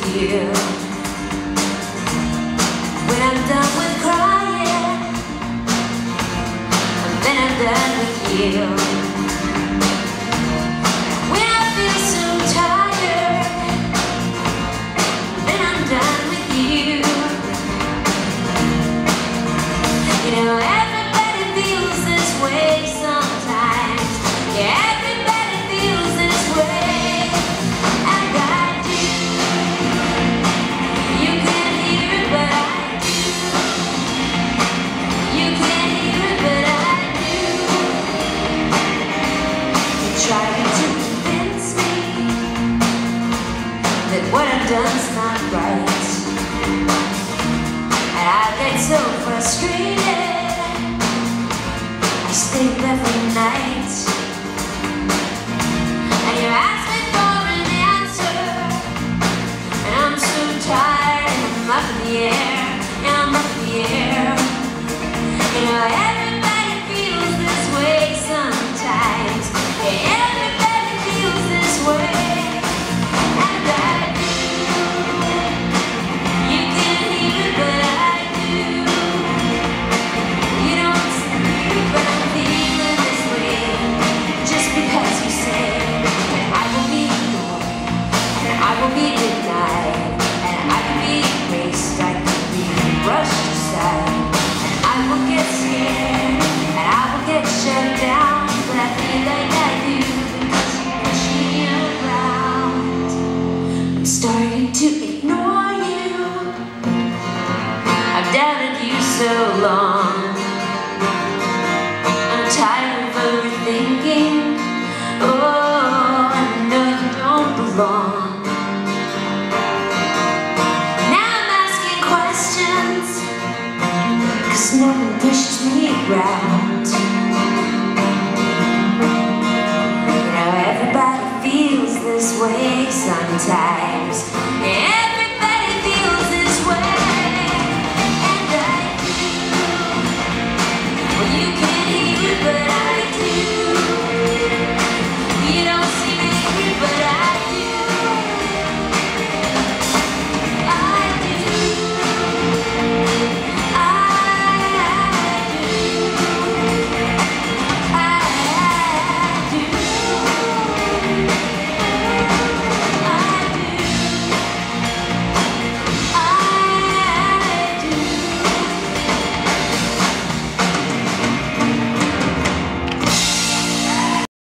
you. When I'm done with crying, and then I'm done with you. When I feel so tired, then I'm done with you. You know, everybody feels this way sometimes. Yeah, everybody feels this way. And I do. You can't hear it, but I do. You can't hear it, but I do. You're trying to convince me that what I've done's not right. And I get so frustrated, I stay up every night. And you ask me for an answer, and I'm so tired, and I'm up in the air, and I'm up in the air. You know, everybody feels this way sometimes. Yeah, everybody feels this way. And I do. You can't hear it, but I do. You don't see it, but I'm feeling this way. Just because you say that I will be ignored, and I will be denied, and I can be erased, I can be brushed aside, and I will get scared, and I will get shut down. But I feel like I do because you push me around. I'm starting to ignore you. I've doubted you so long. I'm tired of overthinking. Oh, I know you don't belong. Now I'm asking questions, 'cause no one pushes me around.